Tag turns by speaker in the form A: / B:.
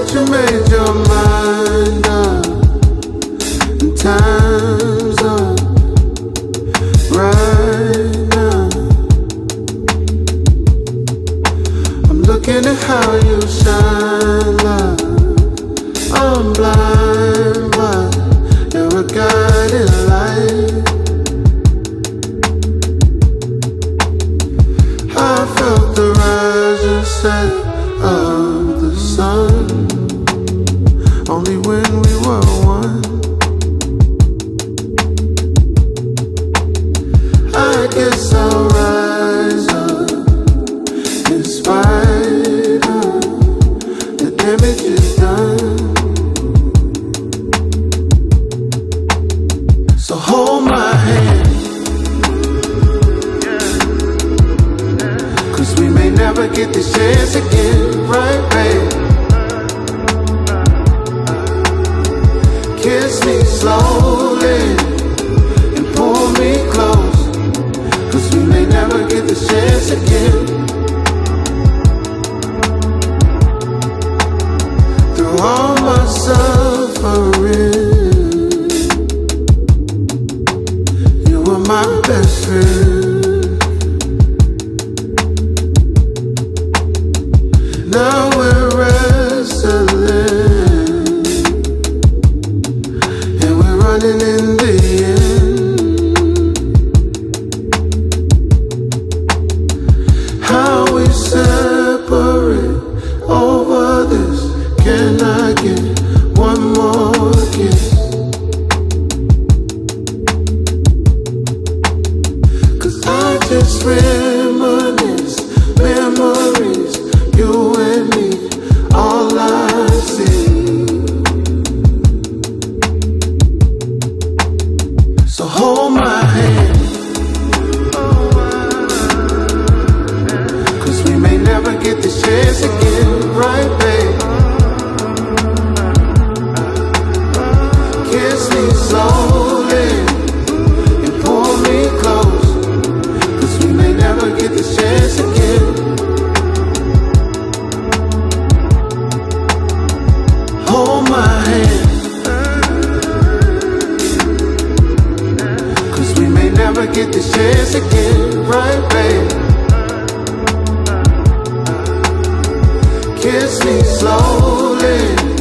A: that you made your mind up, and time's up right now. I'm looking at how you shine, love. I'm blind, but you're a guiding light. I felt the rise and set of the sun, only when we were one. I guess I'll rise up in spite of the damage is done. So hold my hand, 'cause we may never get this chance again, right, babe? Kiss me slowly and pull me close, 'cause we may never get this chance again. Through all my suffering, you were my best friend. Now we're wrestling, and we're running in the end. How we separate over this. Can I get one more kiss? 'Cause I just reminisce memories, you and me, all I see. So hold my hand, 'cause we may never get this chance again, right, babe? Kiss me slowly and pull me close, 'cause we may never get this chance again. Hold my hand, 'cause we may never get this chance again, right, babe? Kiss me slowly